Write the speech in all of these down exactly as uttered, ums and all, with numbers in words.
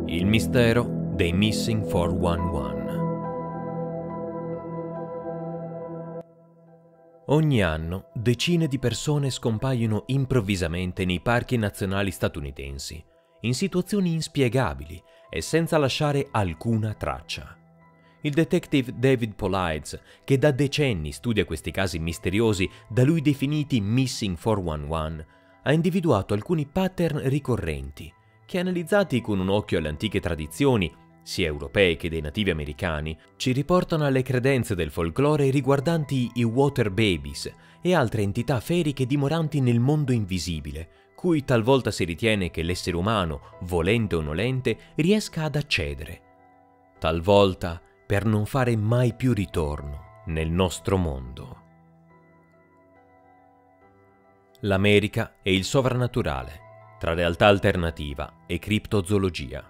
Il mistero dei Missing quattrocentododici. Ogni anno decine di persone scompaiono improvvisamente nei parchi nazionali statunitensi, in situazioni inspiegabili e senza lasciare alcuna traccia. Il detective David Paulides, che da decenni studia questi casi misteriosi da lui definiti Missing quattrocentododici, ha individuato alcuni pattern ricorrenti che, analizzati con un occhio alle antiche tradizioni, sia europee che dei nativi americani, ci riportano alle credenze del folklore riguardanti i water babies e altre entità feriche dimoranti nel mondo invisibile, cui talvolta si ritiene che l'essere umano, volente o nolente, riesca ad accedere. Talvolta per non fare mai più ritorno nel nostro mondo. L'America e il sovrannaturale, tra realtà alternativa e criptozoologia.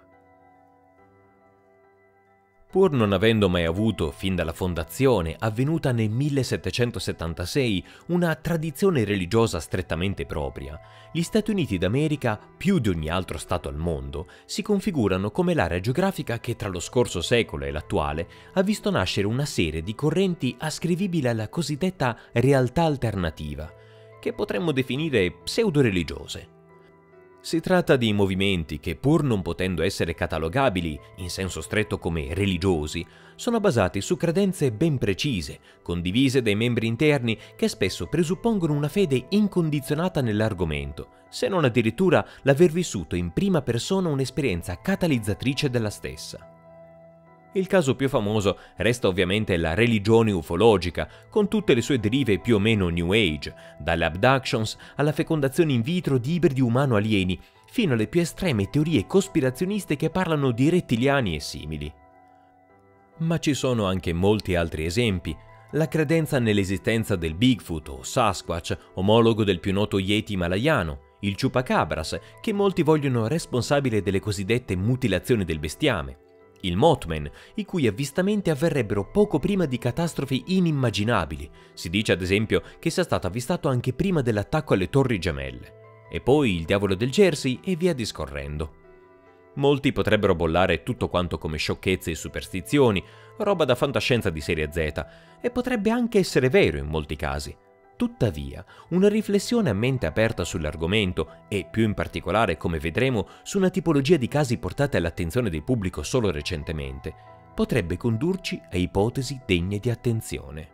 Pur non avendo mai avuto, fin dalla fondazione, avvenuta nel millesettecentosettantasei, una tradizione religiosa strettamente propria, gli Stati Uniti d'America, più di ogni altro stato al mondo, si configurano come l'area geografica che tra lo scorso secolo e l'attuale ha visto nascere una serie di correnti ascrivibili alla cosiddetta realtà alternativa, che potremmo definire pseudo-religiose. Si tratta di movimenti che, pur non potendo essere catalogabili in senso stretto come religiosi, sono basati su credenze ben precise, condivise dai membri interni che spesso presuppongono una fede incondizionata nell'argomento, se non addirittura l'aver vissuto in prima persona un'esperienza catalizzatrice della stessa. Il caso più famoso resta ovviamente la religione ufologica, con tutte le sue derive più o meno New Age, dalle abductions alla fecondazione in vitro di ibridi umano-alieni, fino alle più estreme teorie cospirazioniste che parlano di rettiliani e simili. Ma ci sono anche molti altri esempi. La credenza nell'esistenza del Bigfoot o Sasquatch, omologo del più noto Yeti himalayano, il Chupacabras, che molti vogliono responsabile delle cosiddette mutilazioni del bestiame, il Mothman, i cui avvistamenti avverrebbero poco prima di catastrofi inimmaginabili. Si dice ad esempio che sia stato avvistato anche prima dell'attacco alle Torri Gemelle. E poi il diavolo del Jersey e via discorrendo. Molti potrebbero bollare tutto quanto come sciocchezze e superstizioni, roba da fantascienza di serie Z, e potrebbe anche essere vero in molti casi. Tuttavia, una riflessione a mente aperta sull'argomento e, più in particolare, come vedremo, su una tipologia di casi portati all'attenzione del pubblico solo recentemente, potrebbe condurci a ipotesi degne di attenzione.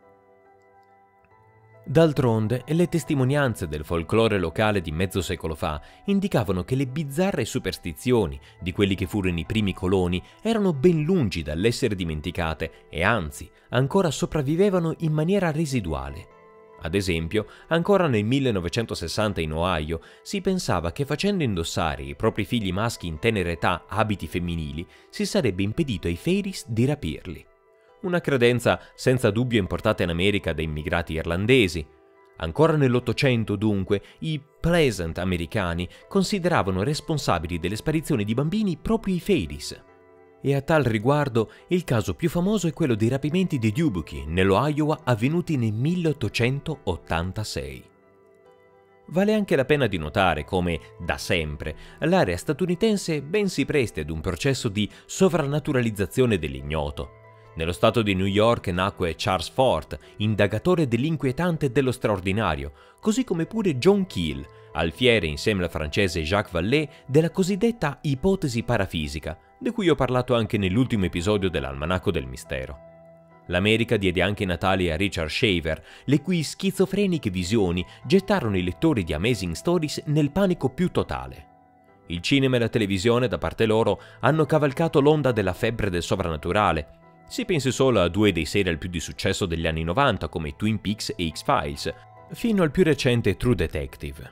D'altronde, le testimonianze del folklore locale di mezzo secolo fa indicavano che le bizzarre superstizioni di quelli che furono i primi coloni erano ben lungi dall'essere dimenticate e anzi, ancora sopravvivevano in maniera residuale. Ad esempio, ancora nel millenovecentosessanta in Ohio si pensava che facendo indossare ai propri figli maschi in tenera età abiti femminili si sarebbe impedito ai Fairies di rapirli. Una credenza senza dubbio importata in America da immigrati irlandesi. Ancora nell'Ottocento, dunque, i Pleasant americani consideravano responsabili delle sparizioni di bambini proprio i Fairies. E a tal riguardo il caso più famoso è quello dei rapimenti di Dubuque, nello Iowa, avvenuti nel milleottocentottantasei. Vale anche la pena di notare come, da sempre, l'area statunitense ben si presti ad un processo di sovrannaturalizzazione dell'ignoto. Nello stato di New York nacque Charles Fort, indagatore dell'inquietante e dello straordinario, così come pure John Keel, alfiere insieme al francese Jacques Vallée della cosiddetta ipotesi parafisica, di cui ho parlato anche nell'ultimo episodio dell'Almanacco del Mistero. L'America diede anche i natali a Richard Shaver, le cui schizofreniche visioni gettarono i lettori di Amazing Stories nel panico più totale. Il cinema e la televisione, da parte loro, hanno cavalcato l'onda della febbre del sovrannaturale. Si pensi solo a due dei serial più di successo degli anni novanta come Twin Peaks e X-Files, fino al più recente True Detective.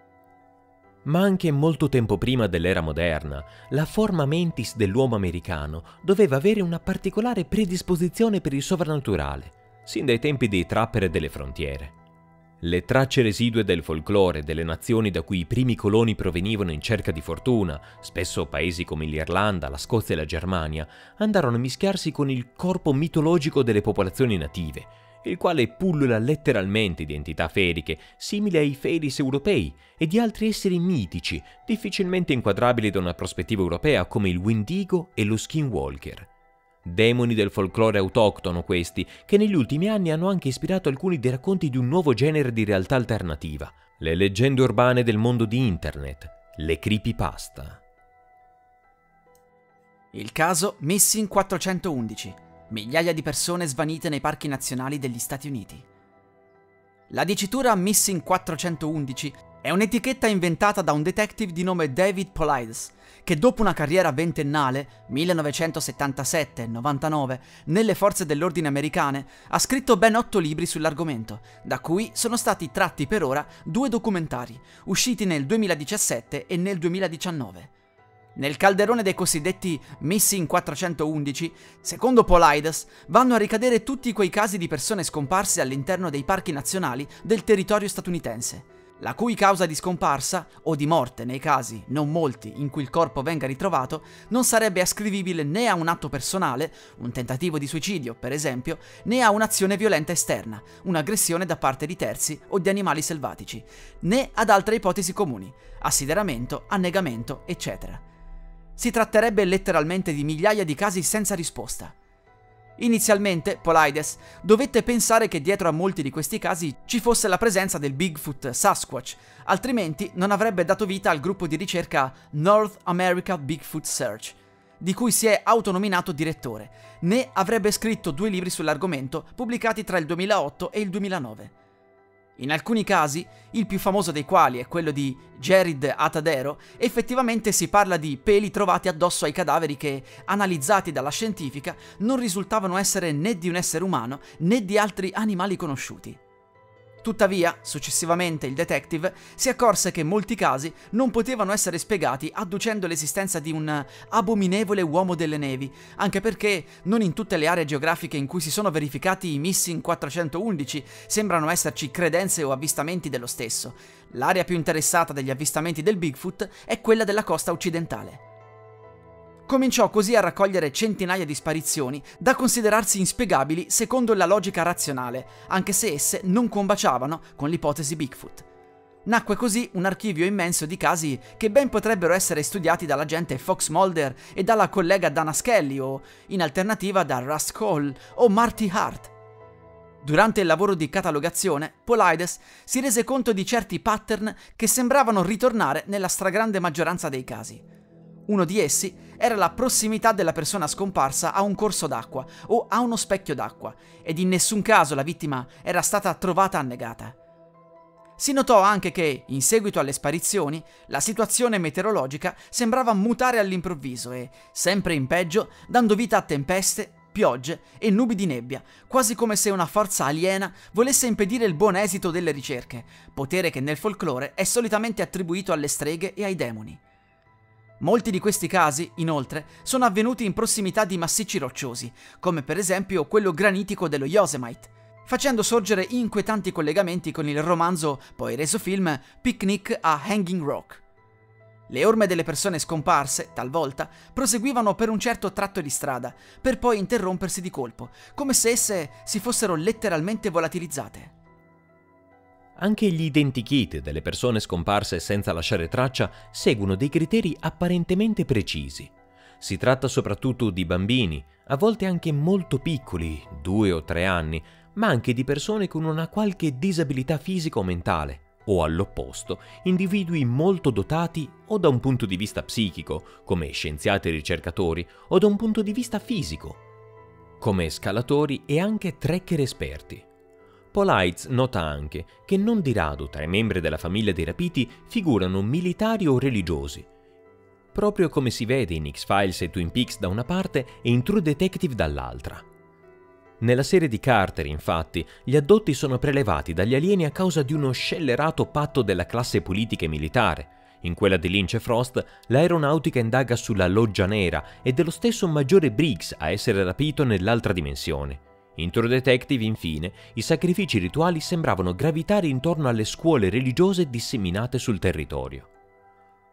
Ma anche molto tempo prima dell'era moderna, la forma mentis dell'uomo americano doveva avere una particolare predisposizione per il sovrannaturale, sin dai tempi dei trapper e delle frontiere. Le tracce residue del folklore delle nazioni da cui i primi coloni provenivano in cerca di fortuna, spesso paesi come l'Irlanda, la Scozia e la Germania, andarono a mischiarsi con il corpo mitologico delle popolazioni native, il quale pullula letteralmente di entità feriche, simili ai Feris europei, e di altri esseri mitici, difficilmente inquadrabili da una prospettiva europea come il Wendigo e lo Skinwalker. Demoni del folklore autoctono questi, che negli ultimi anni hanno anche ispirato alcuni dei racconti di un nuovo genere di realtà alternativa, le leggende urbane del mondo di internet, le creepypasta. Il caso Missing quattrocentoundici. Migliaia di persone svanite nei parchi nazionali degli Stati Uniti. La dicitura Missing quattrocentoundici è un'etichetta inventata da un detective di nome David Paulides, che dopo una carriera ventennale, millenovecentosettantasette novantanove, nelle forze dell'ordine americane, ha scritto ben otto libri sull'argomento, da cui sono stati tratti per ora due documentari, usciti nel duemiladiciassette e nel duemiladiciannove. Nel calderone dei cosiddetti Missing quattrocentoundici, secondo Paulides, vanno a ricadere tutti quei casi di persone scomparse all'interno dei parchi nazionali del territorio statunitense, la cui causa di scomparsa, o di morte nei casi, non molti, in cui il corpo venga ritrovato, non sarebbe ascrivibile né a un atto personale, un tentativo di suicidio per esempio, né a un'azione violenta esterna, un'aggressione da parte di terzi o di animali selvatici, né ad altre ipotesi comuni, assideramento, annegamento, eccetera. Si tratterebbe letteralmente di migliaia di casi senza risposta. Inizialmente, Paulides dovette pensare che dietro a molti di questi casi ci fosse la presenza del Bigfoot Sasquatch, altrimenti non avrebbe dato vita al gruppo di ricerca North America Bigfoot Search, di cui si è autonominato direttore, né avrebbe scritto due libri sull'argomento pubblicati tra il duemilaotto e il duemilanove. In alcuni casi, il più famoso dei quali è quello di Jared Atadero, effettivamente si parla di peli trovati addosso ai cadaveri che, analizzati dalla scientifica, non risultavano essere né di un essere umano né di altri animali conosciuti. Tuttavia, successivamente il detective si accorse che molti casi non potevano essere spiegati adducendo l'esistenza di un abominevole uomo delle nevi, anche perché non in tutte le aree geografiche in cui si sono verificati i Missing quattrocentoundici sembrano esserci credenze o avvistamenti dello stesso. L'area più interessata degli avvistamenti del Bigfoot è quella della costa occidentale. Cominciò così a raccogliere centinaia di sparizioni da considerarsi inspiegabili secondo la logica razionale, anche se esse non combaciavano con l'ipotesi Bigfoot. Nacque così un archivio immenso di casi che ben potrebbero essere studiati dall'agente Fox Mulder e dalla collega Dana Scully o, in alternativa, da Russ Cole o Marty Hart. Durante il lavoro di catalogazione, Paulides si rese conto di certi pattern che sembravano ritornare nella stragrande maggioranza dei casi. Uno di essi era la prossimità della persona scomparsa a un corso d'acqua o a uno specchio d'acqua, ed in nessun caso la vittima era stata trovata annegata. Si notò anche che, in seguito alle sparizioni, la situazione meteorologica sembrava mutare all'improvviso e, sempre in peggio, dando vita a tempeste, piogge e nubi di nebbia, quasi come se una forza aliena volesse impedire il buon esito delle ricerche, potere che nel folklore è solitamente attribuito alle streghe e ai demoni. Molti di questi casi, inoltre, sono avvenuti in prossimità di massicci rocciosi, come per esempio quello granitico dello Yosemite, facendo sorgere inquietanti collegamenti con il romanzo, poi reso film, Picnic a Hanging Rock. Le orme delle persone scomparse, talvolta, proseguivano per un certo tratto di strada, per poi interrompersi di colpo, come se esse si fossero letteralmente volatilizzate. Anche gli identikit delle persone scomparse senza lasciare traccia seguono dei criteri apparentemente precisi. Si tratta soprattutto di bambini, a volte anche molto piccoli, due o tre anni, ma anche di persone con una qualche disabilità fisica o mentale, o all'opposto, individui molto dotati o da un punto di vista psichico, come scienziati e ricercatori, o da un punto di vista fisico, come scalatori e anche trekker esperti. Paulides nota anche che non di rado tra i membri della famiglia dei rapiti figurano militari o religiosi, proprio come si vede in X-Files e Twin Peaks da una parte e in True Detective dall'altra. Nella serie di Carter, infatti, gli addotti sono prelevati dagli alieni a causa di uno scellerato patto della classe politica e militare. In quella di Lynch e Frost, l'aeronautica indaga sulla Loggia Nera ed è lo stesso maggiore Briggs a essere rapito nell'altra dimensione. In True Detective, infine, i sacrifici rituali sembravano gravitare intorno alle scuole religiose disseminate sul territorio.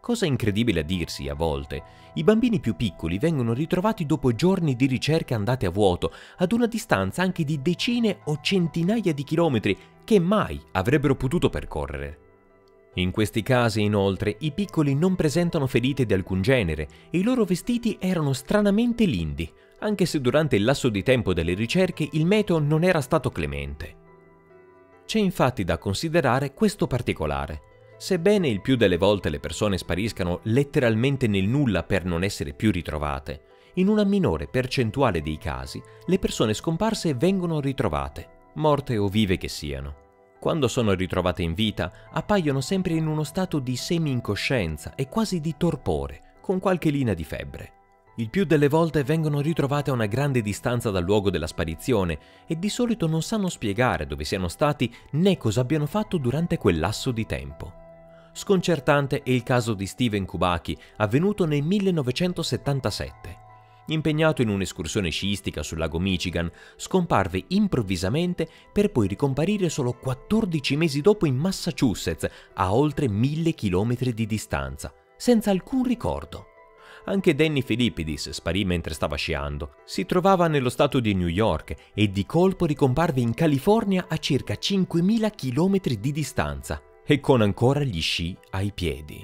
Cosa incredibile a dirsi, a volte, i bambini più piccoli vengono ritrovati dopo giorni di ricerche andate a vuoto, ad una distanza anche di decine o centinaia di chilometri che mai avrebbero potuto percorrere. In questi casi, inoltre, i piccoli non presentano ferite di alcun genere e i loro vestiti erano stranamente lindi, anche se durante il lasso di tempo delle ricerche il meteo non era stato clemente. C'è infatti da considerare questo particolare. Sebbene il più delle volte le persone spariscano letteralmente nel nulla per non essere più ritrovate, in una minore percentuale dei casi le persone scomparse vengono ritrovate, morte o vive che siano. Quando sono ritrovate in vita, appaiono sempre in uno stato di semi-incoscienza e quasi di torpore, con qualche linea di febbre. Il più delle volte vengono ritrovate a una grande distanza dal luogo della sparizione e di solito non sanno spiegare dove siano stati né cosa abbiano fatto durante quel lasso di tempo. Sconcertante è il caso di Steven Kubacki, avvenuto nel millenovecentosettantasette. Impegnato in un'escursione sciistica sul lago Michigan, scomparve improvvisamente per poi ricomparire solo quattordici mesi dopo in Massachusetts, a oltre mille chilometri di distanza, senza alcun ricordo. Anche Danny Filippidis sparì mentre stava sciando. Si trovava nello stato di New York e di colpo ricomparve in California a circa cinquemila chilometri di distanza e con ancora gli sci ai piedi.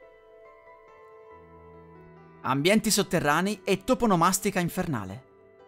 Ambienti sotterranei e toponomastica infernale.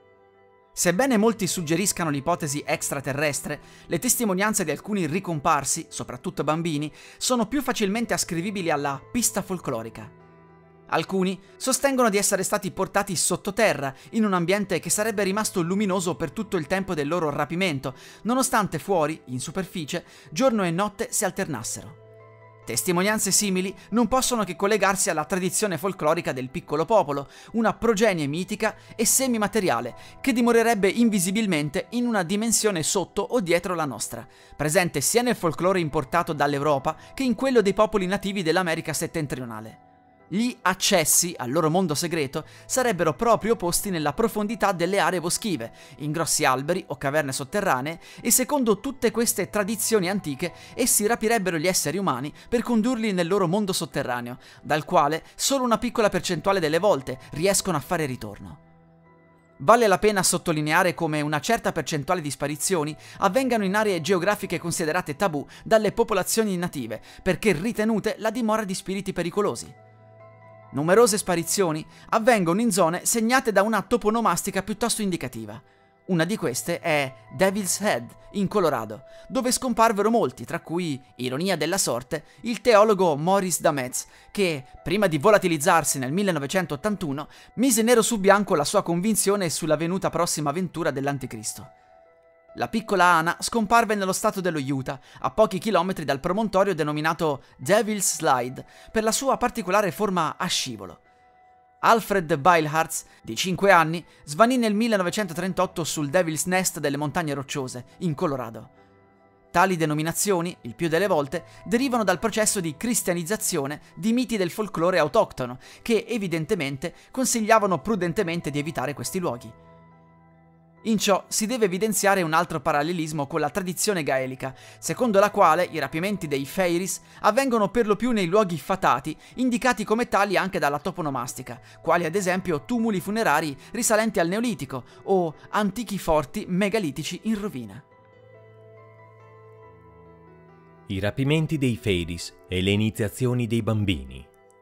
Sebbene molti suggeriscano l'ipotesi extraterrestre, le testimonianze di alcuni ricomparsi, soprattutto bambini, sono più facilmente ascrivibili alla pista folclorica. Alcuni sostengono di essere stati portati sottoterra, in un ambiente che sarebbe rimasto luminoso per tutto il tempo del loro rapimento, nonostante fuori, in superficie, giorno e notte si alternassero. Testimonianze simili non possono che collegarsi alla tradizione folclorica del piccolo popolo, una progenie mitica e semimateriale che dimorerebbe invisibilmente in una dimensione sotto o dietro la nostra, presente sia nel folklore importato dall'Europa che in quello dei popoli nativi dell'America settentrionale. Gli accessi al loro mondo segreto sarebbero proprio posti nella profondità delle aree boschive, in grossi alberi o caverne sotterranee, e secondo tutte queste tradizioni antiche essi rapirebbero gli esseri umani per condurli nel loro mondo sotterraneo, dal quale solo una piccola percentuale delle volte riescono a fare ritorno. Vale la pena sottolineare come una certa percentuale di sparizioni avvengano in aree geografiche considerate tabù dalle popolazioni native, perché ritenute la dimora di spiriti pericolosi. Numerose sparizioni avvengono in zone segnate da una toponomastica piuttosto indicativa. Una di queste è Devil's Head, in Colorado, dove scomparvero molti, tra cui, ironia della sorte, il teologo Maurice Dametz, che, prima di volatilizzarsi nel millenovecentottantuno, mise nero su bianco la sua convinzione sulla venuta prossima avventura dell'Anticristo. La piccola Anna scomparve nello stato dello Utah, a pochi chilometri dal promontorio denominato Devil's Slide, per la sua particolare forma a scivolo. Alfred Beilharz, di cinque anni, svanì nel millenovecentotrentotto sul Devil's Nest delle Montagne Rocciose, in Colorado. Tali denominazioni, il più delle volte, derivano dal processo di cristianizzazione di miti del folklore autoctono, che evidentemente consigliavano prudentemente di evitare questi luoghi. In ciò si deve evidenziare un altro parallelismo con la tradizione gaelica, secondo la quale i rapimenti dei Fairies avvengono per lo più nei luoghi fatati, indicati come tali anche dalla toponomastica, quali ad esempio tumuli funerari risalenti al Neolitico o antichi forti megalitici in rovina. I rapimenti dei Fairies e le iniziazioni dei bambini.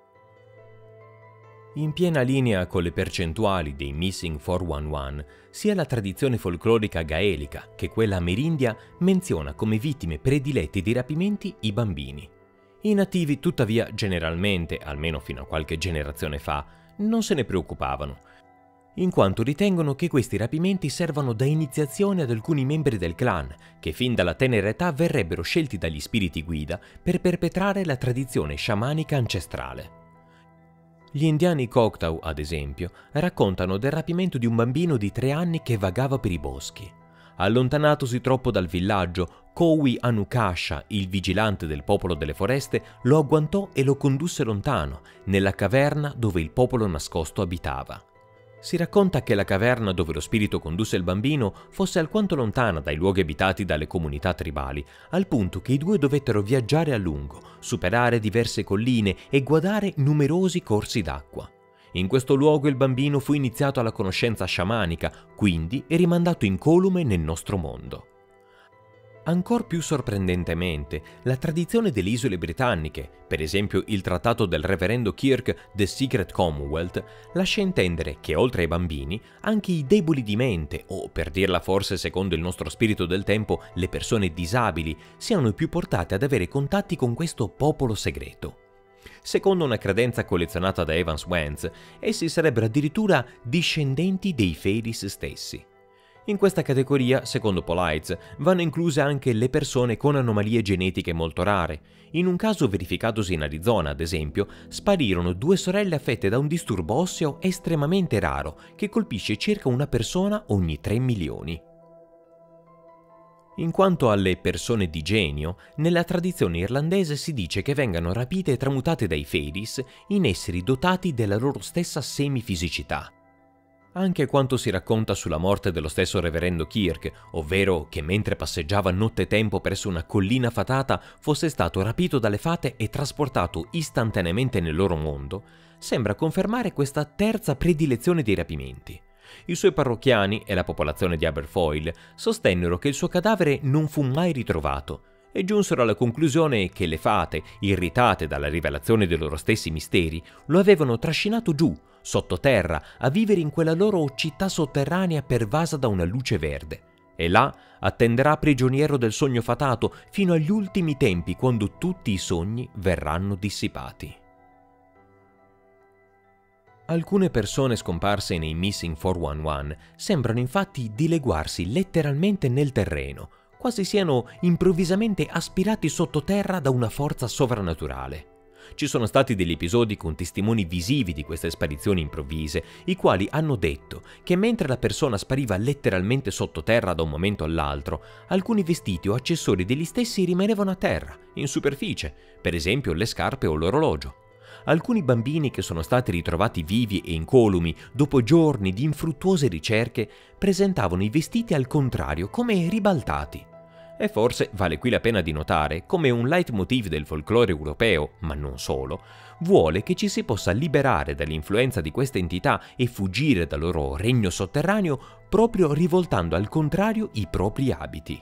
In piena linea con le percentuali dei Missing quattrocentoundici, sia la tradizione folclorica gaelica che quella amerindia menziona come vittime prediletti dei rapimenti i bambini. I nativi, tuttavia, generalmente, almeno fino a qualche generazione fa, non se ne preoccupavano, in quanto ritengono che questi rapimenti servano da iniziazione ad alcuni membri del clan, che fin dalla tenera età verrebbero scelti dagli spiriti guida per perpetrare la tradizione sciamanica ancestrale. Gli indiani Choctaw, ad esempio, raccontano del rapimento di un bambino di tre anni che vagava per i boschi. Allontanatosi troppo dal villaggio, Cowi Anukasha, il vigilante del popolo delle foreste, lo agguantò e lo condusse lontano, nella caverna dove il popolo nascosto abitava. Si racconta che la caverna dove lo spirito condusse il bambino fosse alquanto lontana dai luoghi abitati dalle comunità tribali, al punto che i due dovettero viaggiare a lungo, superare diverse colline e guardare numerosi corsi d'acqua. In questo luogo il bambino fu iniziato alla conoscenza sciamanica, quindi è rimandato incolume nel nostro mondo. Ancor più sorprendentemente, la tradizione delle isole britanniche, per esempio il trattato del reverendo Kirk The Secret Commonwealth, lascia intendere che oltre ai bambini, anche i deboli di mente, o per dirla forse secondo il nostro spirito del tempo, le persone disabili, siano più portate ad avere contatti con questo popolo segreto. Secondo una credenza collezionata da Evans Wentz, essi sarebbero addirittura discendenti dei Fairies stessi. In questa categoria, secondo Polites, vanno incluse anche le persone con anomalie genetiche molto rare. In un caso verificatosi in Arizona, ad esempio, sparirono due sorelle affette da un disturbo osseo estremamente raro che colpisce circa una persona ogni tre milioni. In quanto alle persone di genio, nella tradizione irlandese si dice che vengano rapite e tramutate dai Fairies in esseri dotati della loro stessa semifisicità. Anche quanto si racconta sulla morte dello stesso reverendo Kirk, ovvero che mentre passeggiava nottetempo presso una collina fatata fosse stato rapito dalle fate e trasportato istantaneamente nel loro mondo, sembra confermare questa terza predilezione dei rapimenti. I suoi parrocchiani e la popolazione di Aberfoyle sostennero che il suo cadavere non fu mai ritrovato e giunsero alla conclusione che le fate, irritate dalla rivelazione dei loro stessi misteri, lo avevano trascinato giù, sottoterra, a vivere in quella loro città sotterranea pervasa da una luce verde. E là attenderà prigioniero del sogno fatato fino agli ultimi tempi, quando tutti i sogni verranno dissipati. Alcune persone scomparse nei Missing quattrocentoundici sembrano infatti dileguarsi letteralmente nel terreno, quasi siano improvvisamente aspirati sottoterra da una forza sovrannaturale. Ci sono stati degli episodi con testimoni visivi di queste sparizioni improvvise, i quali hanno detto che mentre la persona spariva letteralmente sottoterra da un momento all'altro, alcuni vestiti o accessori degli stessi rimanevano a terra, in superficie, per esempio le scarpe o l'orologio. Alcuni bambini che sono stati ritrovati vivi e incolumi dopo giorni di infruttuose ricerche presentavano i vestiti al contrario, come ribaltati. E forse vale qui la pena di notare come un leitmotiv del folklore europeo, ma non solo, vuole che ci si possa liberare dall'influenza di queste entità e fuggire dal loro regno sotterraneo proprio rivoltando al contrario i propri abiti.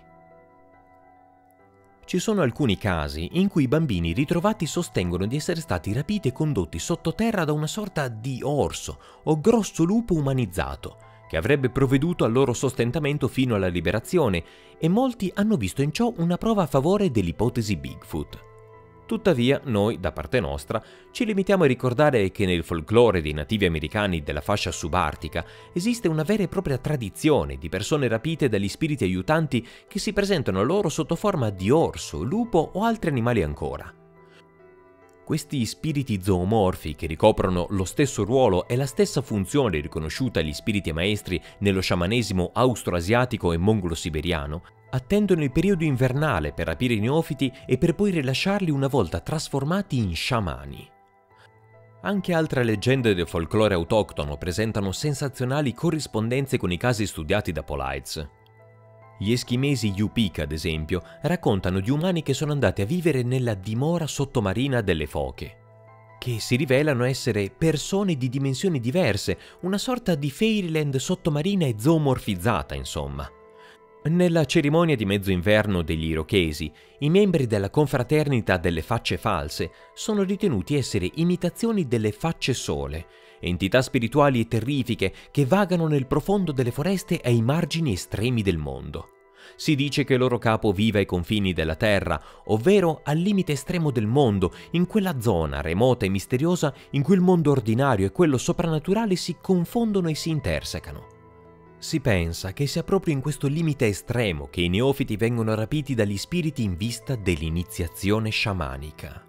Ci sono alcuni casi in cui i bambini ritrovati sostengono di essere stati rapiti e condotti sottoterra da una sorta di orso o grosso lupo umanizzato, che avrebbe provveduto al loro sostentamento fino alla liberazione, e molti hanno visto in ciò una prova a favore dell'ipotesi Bigfoot. Tuttavia, noi, da parte nostra, ci limitiamo a ricordare che nel folklore dei nativi americani della fascia subartica esiste una vera e propria tradizione di persone rapite dagli spiriti aiutanti che si presentano a loro sotto forma di orso, lupo o altri animali ancora. Questi spiriti zoomorfi, che ricoprono lo stesso ruolo e la stessa funzione riconosciuta agli spiriti maestri nello sciamanesimo austroasiatico e mongolo-siberiano, attendono il periodo invernale per rapire i neofiti e per poi rilasciarli una volta trasformati in sciamani. Anche altre leggende del folklore autoctono presentano sensazionali corrispondenze con i casi studiati da Polites. Gli eschimesi Yupik, ad esempio, raccontano di umani che sono andati a vivere nella dimora sottomarina delle foche, che si rivelano essere persone di dimensioni diverse, una sorta di Fairyland sottomarina e zoomorfizzata, insomma. Nella cerimonia di mezzo inverno degli Irochesi, i membri della confraternita delle facce false sono ritenuti essere imitazioni delle facce sole, entità spirituali e terrifiche che vagano nel profondo delle foreste ai margini estremi del mondo. Si dice che il loro capo viva ai confini della terra, ovvero al limite estremo del mondo, in quella zona remota e misteriosa in cui il mondo ordinario e quello soprannaturale si confondono e si intersecano. Si pensa che sia proprio in questo limite estremo che i neofiti vengono rapiti dagli spiriti in vista dell'iniziazione sciamanica.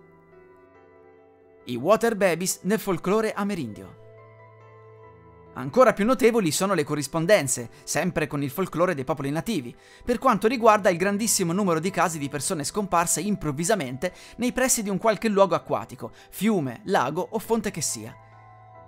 I Water Babies nel folklore amerindio. Ancora più notevoli sono le corrispondenze, sempre con il folklore dei popoli nativi, per quanto riguarda il grandissimo numero di casi di persone scomparse improvvisamente nei pressi di un qualche luogo acquatico, fiume, lago o fonte che sia.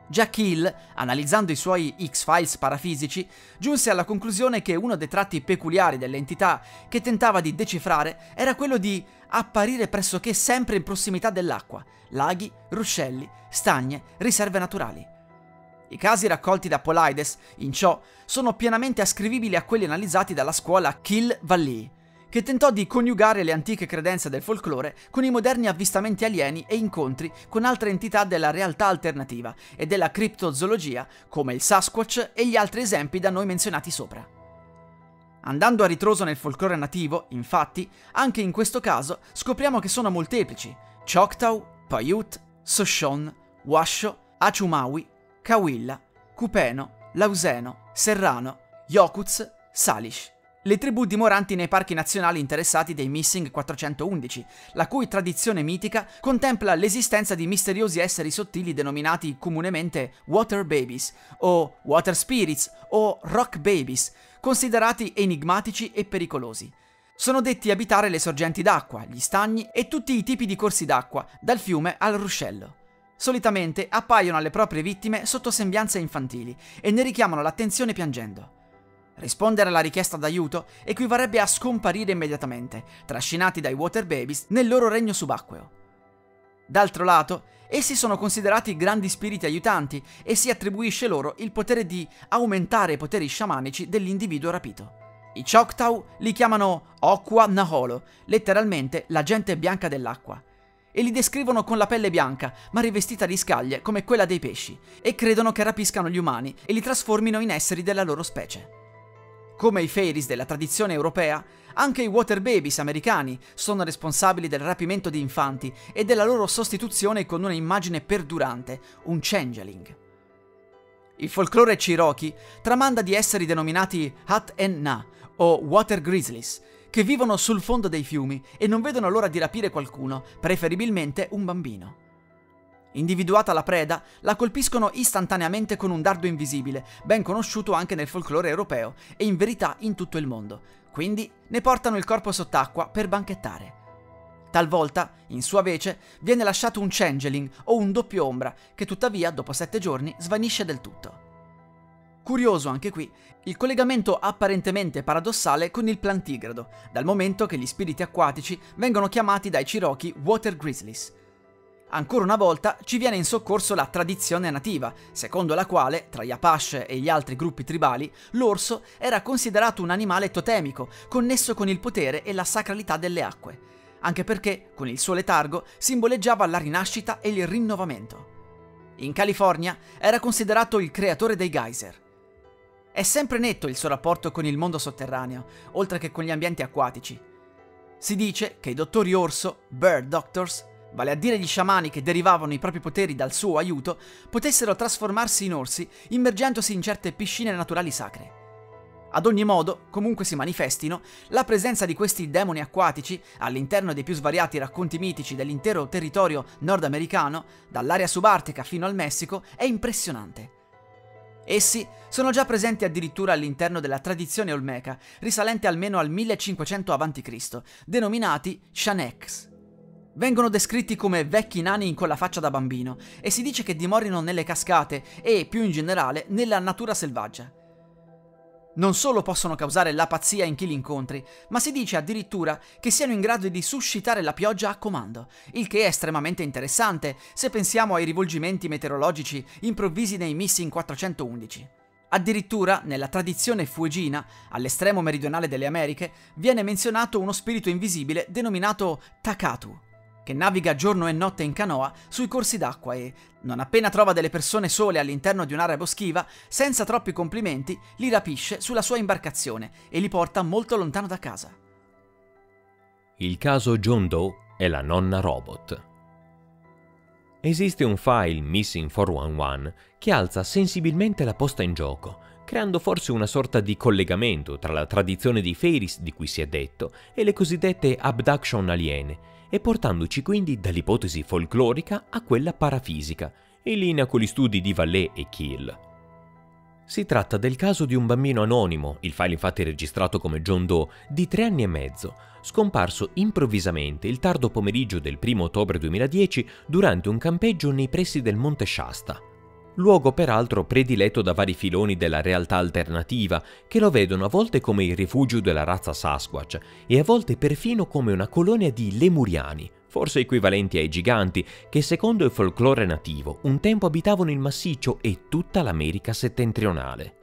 Jack Hill, analizzando i suoi X-Files parafisici, giunse alla conclusione che uno dei tratti peculiari dell'entità che tentava di decifrare era quello di apparire pressoché sempre in prossimità dell'acqua, laghi, ruscelli, stagne, riserve naturali. I casi raccolti da Paulides, in ciò, sono pienamente ascrivibili a quelli analizzati dalla scuola Kill-Vallée, che tentò di coniugare le antiche credenze del folklore con i moderni avvistamenti alieni e incontri con altre entità della realtà alternativa e della criptozoologia, come il Sasquatch e gli altri esempi da noi menzionati sopra. Andando a ritroso nel folklore nativo, infatti, anche in questo caso scopriamo che sono molteplici: Choctaw, Paiute, Shoshone, Washoe, Achumawi, Cahuilla, Cupeno, Lauseno, Serrano, Yokuts, Salish. Le tribù dimoranti nei parchi nazionali interessati dei Missing quattrocentoundici, la cui tradizione mitica contempla l'esistenza di misteriosi esseri sottili denominati comunemente Water Babies, o Water Spirits, o Rock Babies, considerati enigmatici e pericolosi. Sono detti abitare le sorgenti d'acqua, gli stagni e tutti i tipi di corsi d'acqua, dal fiume al ruscello. Solitamente appaiono alle proprie vittime sotto sembianze infantili e ne richiamano l'attenzione piangendo. Rispondere alla richiesta d'aiuto equivarrebbe a scomparire immediatamente, trascinati dai Water Babies nel loro regno subacqueo. D'altro lato, essi sono considerati grandi spiriti aiutanti e si attribuisce loro il potere di aumentare i poteri sciamanici dell'individuo rapito. I Choctaw li chiamano Okwa Naholo, letteralmente la gente bianca dell'acqua, e li descrivono con la pelle bianca, ma rivestita di scaglie come quella dei pesci, e credono che rapiscano gli umani e li trasformino in esseri della loro specie. Come i Fairies della tradizione europea, anche i Water Babies americani sono responsabili del rapimento di infanti e della loro sostituzione con un'immagine perdurante, un changeling. Il folklore Cherokee tramanda di esseri denominati Hat-en-Na o Water Grizzlies, che vivono sul fondo dei fiumi e non vedono l'ora di rapire qualcuno, preferibilmente un bambino. Individuata la preda, la colpiscono istantaneamente con un dardo invisibile, ben conosciuto anche nel folklore europeo e in verità in tutto il mondo, quindi ne portano il corpo sott'acqua per banchettare. Talvolta, in sua vece, viene lasciato un changeling o un doppio ombra, che tuttavia, dopo sette giorni, svanisce del tutto. Curioso anche qui il collegamento apparentemente paradossale con il plantigrado, dal momento che gli spiriti acquatici vengono chiamati dai Cherokee Water Grizzlies. Ancora una volta ci viene in soccorso la tradizione nativa, secondo la quale, tra gli Apache e gli altri gruppi tribali, l'orso era considerato un animale totemico, connesso con il potere e la sacralità delle acque, anche perché, con il suo letargo, simboleggiava la rinascita e il rinnovamento. In California era considerato il creatore dei geyser. È sempre netto il suo rapporto con il mondo sotterraneo, oltre che con gli ambienti acquatici. Si dice che i dottori orso, Bird Doctors, vale a dire gli sciamani che derivavano i propri poteri dal suo aiuto, potessero trasformarsi in orsi immergendosi in certe piscine naturali sacre. Ad ogni modo, comunque si manifestino, la presenza di questi demoni acquatici all'interno dei più svariati racconti mitici dell'intero territorio nordamericano, dall'area subartica fino al Messico, è impressionante. Essi sono già presenti addirittura all'interno della tradizione olmeca, risalente almeno al millecinquecento avanti Cristo, denominati Shaneks. Vengono descritti come vecchi nani con la faccia da bambino e si dice che dimorino nelle cascate e, più in generale, nella natura selvaggia. Non solo possono causare la pazzia in chi li incontri, ma si dice addirittura che siano in grado di suscitare la pioggia a comando, il che è estremamente interessante se pensiamo ai rivolgimenti meteorologici improvvisi nei Missing quattrocentoundici. Addirittura, nella tradizione fueghina, all'estremo meridionale delle Americhe, viene menzionato uno spirito invisibile denominato Takatu, che naviga giorno e notte in canoa sui corsi d'acqua e, non appena trova delle persone sole all'interno di un'area boschiva, senza troppi complimenti, li rapisce sulla sua imbarcazione e li porta molto lontano da casa. Il caso John Doe e la nonna robot. Esiste un file Missing quattrocentoundici che alza sensibilmente la posta in gioco, creando forse una sorta di collegamento tra la tradizione dei Fairies di cui si è detto e le cosiddette abduction aliene, e portandoci quindi dall'ipotesi folclorica a quella parafisica, in linea con gli studi di Vallée e Keel. Si tratta del caso di un bambino anonimo, il file infatti è registrato come John Doe, di tre anni e mezzo, scomparso improvvisamente il tardo pomeriggio del primo ottobre duemiladieci durante un campeggio nei pressi del Monte Shasta. luogo peraltro prediletto da vari filoni della realtà alternativa, che lo vedono a volte come il rifugio della razza Sasquatch e a volte perfino come una colonia di lemuriani, forse equivalenti ai giganti, che secondo il folklore nativo un tempo abitavano il massiccio e tutta l'America settentrionale.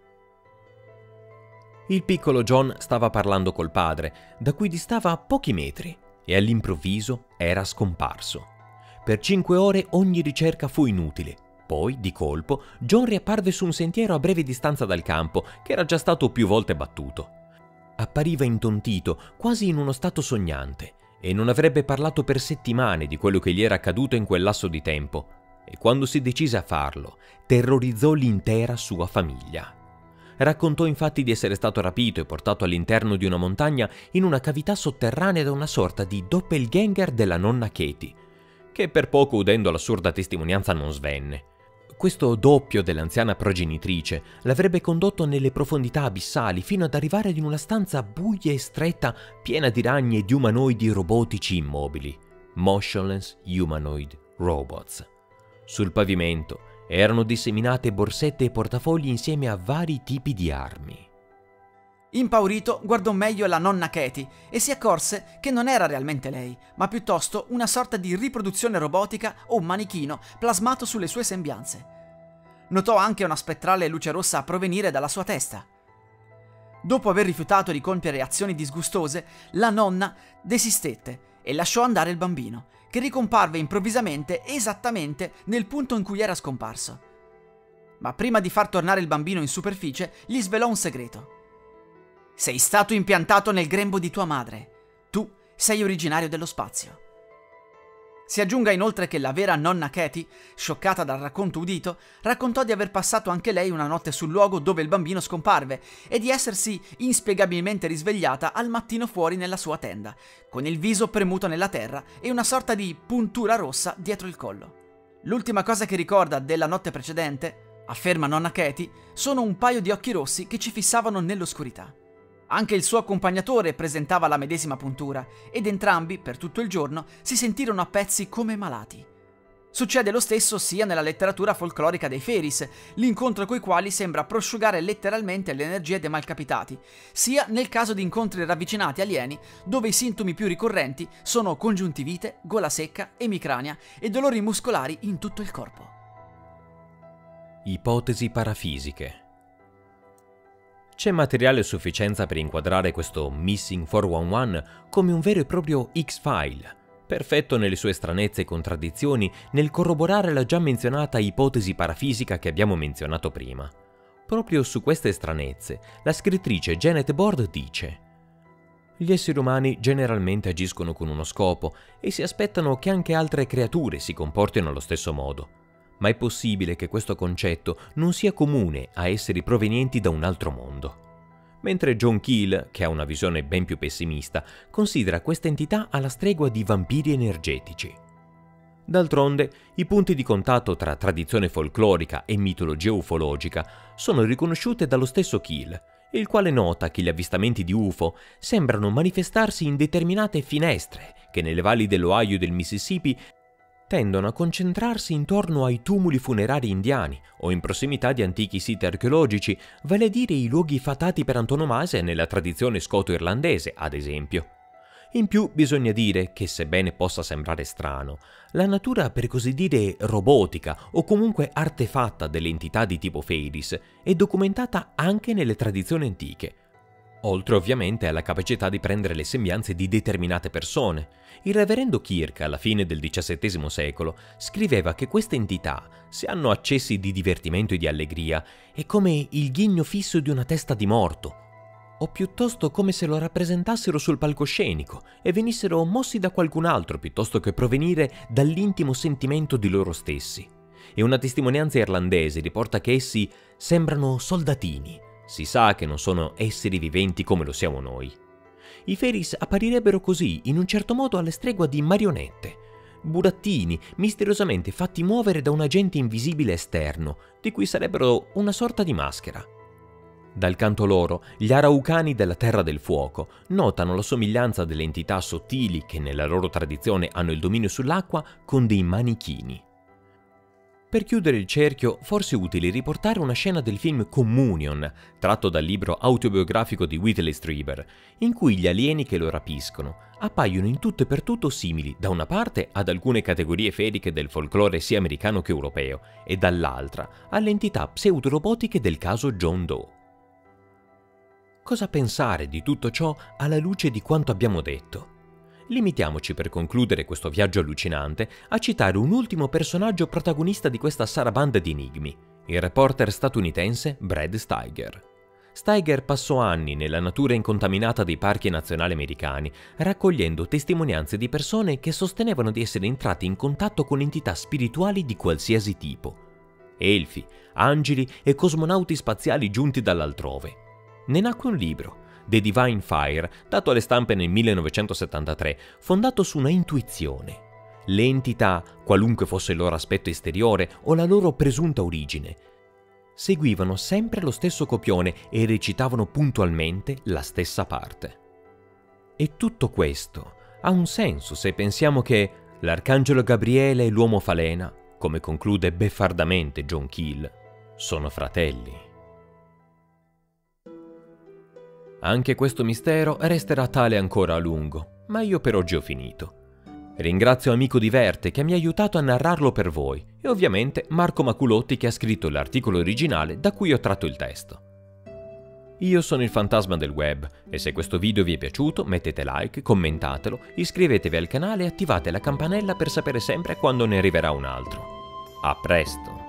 Il piccolo John stava parlando col padre, da cui distava pochi metri, e all'improvviso era scomparso. Per cinque ore ogni ricerca fu inutile. Poi, di colpo, John riapparve su un sentiero a breve distanza dal campo, che era già stato più volte battuto. Appariva intontito, quasi in uno stato sognante, e non avrebbe parlato per settimane di quello che gli era accaduto in quel lasso di tempo. E quando si decise a farlo, terrorizzò l'intera sua famiglia. Raccontò infatti di essere stato rapito e portato all'interno di una montagna in una cavità sotterranea da una sorta di doppelganger della nonna Katie, che per poco, udendo l'assurda testimonianza, non svenne. Questo doppio dell'anziana progenitrice l'avrebbe condotto nelle profondità abissali fino ad arrivare in una stanza buia e stretta piena di ragni e di umanoidi robotici immobili. Motionless Humanoid Robots. Sul pavimento erano disseminate borsette e portafogli insieme a vari tipi di armi. Impaurito guardò meglio la nonna Katie e si accorse che non era realmente lei, ma piuttosto una sorta di riproduzione robotica o un manichino plasmato sulle sue sembianze. Notò anche una spettrale luce rossa a provenire dalla sua testa. Dopo aver rifiutato di compiere azioni disgustose, la nonna desistette e lasciò andare il bambino, che ricomparve improvvisamente esattamente nel punto in cui era scomparso. Ma prima di far tornare il bambino in superficie, gli svelò un segreto. Sei stato impiantato nel grembo di tua madre. Tu sei originario dello spazio. Si aggiunga inoltre che la vera nonna Katie, scioccata dal racconto udito, raccontò di aver passato anche lei una notte sul luogo dove il bambino scomparve e di essersi inspiegabilmente risvegliata al mattino fuori nella sua tenda, con il viso premuto nella terra e una sorta di puntura rossa dietro il collo. L'ultima cosa che ricorda della notte precedente, afferma nonna Katie, sono un paio di occhi rossi che ci fissavano nell'oscurità. Anche il suo accompagnatore presentava la medesima puntura ed entrambi, per tutto il giorno, si sentirono a pezzi come malati. Succede lo stesso sia nella letteratura folclorica dei Fairies, l'incontro coi quali sembra prosciugare letteralmente le energie dei malcapitati, sia nel caso di incontri ravvicinati alieni, dove i sintomi più ricorrenti sono congiuntivite, gola secca, emicrania e dolori muscolari in tutto il corpo. Ipotesi parafisiche. C'è materiale a sufficienza per inquadrare questo Missing quattrocentododici come un vero e proprio X-File, perfetto nelle sue stranezze e contraddizioni nel corroborare la già menzionata ipotesi parafisica che abbiamo menzionato prima. Proprio su queste stranezze, la scrittrice Janet Bord dice: gli esseri umani generalmente agiscono con uno scopo e si aspettano che anche altre creature si comportino allo stesso modo. Ma è possibile che questo concetto non sia comune a esseri provenienti da un altro mondo. Mentre John Keel, che ha una visione ben più pessimista, considera questa entità alla stregua di vampiri energetici. D'altronde, i punti di contatto tra tradizione folclorica e mitologia ufologica sono riconosciute dallo stesso Keel, il quale nota che gli avvistamenti di U F O sembrano manifestarsi in determinate finestre che nelle valli dell'Ohio e del Mississippi tendono a concentrarsi intorno ai tumuli funerari indiani o in prossimità di antichi siti archeologici, vale a dire i luoghi fatati per antonomasia nella tradizione scoto-irlandese, ad esempio. In più bisogna dire che, sebbene possa sembrare strano, la natura per così dire robotica o comunque artefatta delle entità di tipo Fairies è documentata anche nelle tradizioni antiche, oltre ovviamente alla capacità di prendere le sembianze di determinate persone. Il reverendo Kirk, alla fine del diciassettesimo secolo, scriveva che queste entità, se hanno accessi di divertimento e di allegria, è come il ghigno fisso di una testa di morto, o piuttosto come se lo rappresentassero sul palcoscenico e venissero mossi da qualcun altro piuttosto che provenire dall'intimo sentimento di loro stessi. E una testimonianza irlandese riporta che essi sembrano soldatini. Si sa che non sono esseri viventi come lo siamo noi. I Fairies apparirebbero così, in un certo modo alla stregua di marionette, burattini misteriosamente fatti muovere da un agente invisibile esterno, di cui sarebbero una sorta di maschera. Dal canto loro, gli Araucani della Terra del Fuoco notano la somiglianza delle entità sottili che nella loro tradizione hanno il dominio sull'acqua con dei manichini. Per chiudere il cerchio, forse è utile riportare una scena del film Communion, tratto dal libro autobiografico di Whitley Strieber, in cui gli alieni che lo rapiscono appaiono in tutto e per tutto simili, da una parte ad alcune categorie feriche del folklore sia americano che europeo, e dall'altra alle entità pseudo-robotiche del caso John Doe. Cosa pensare di tutto ciò alla luce di quanto abbiamo detto? Limitiamoci per concludere questo viaggio allucinante a citare un ultimo personaggio protagonista di questa sarabanda di enigmi, il reporter statunitense Brad Steiger. Steiger passò anni nella natura incontaminata dei parchi nazionali americani, raccogliendo testimonianze di persone che sostenevano di essere entrate in contatto con entità spirituali di qualsiasi tipo. Elfi, angeli e cosmonauti spaziali giunti dall'altrove. Ne nacque un libro, The Divine Fire, dato alle stampe nel millenovecentosettantatré, fondato su una intuizione. Le entità, qualunque fosse il loro aspetto esteriore o la loro presunta origine, seguivano sempre lo stesso copione e recitavano puntualmente la stessa parte. E tutto questo ha un senso se pensiamo che l'arcangelo Gabriele e l'uomo falena, come conclude beffardamente John Keel, sono fratelli. Anche questo mistero resterà tale ancora a lungo, ma io per oggi ho finito. Ringrazio Amico Diverte che mi ha aiutato a narrarlo per voi e ovviamente Marco Maculotti che ha scritto l'articolo originale da cui ho tratto il testo. Io sono il fantasma del web e se questo video vi è piaciuto mettete like, commentatelo, iscrivetevi al canale e attivate la campanella per sapere sempre quando ne arriverà un altro. A presto!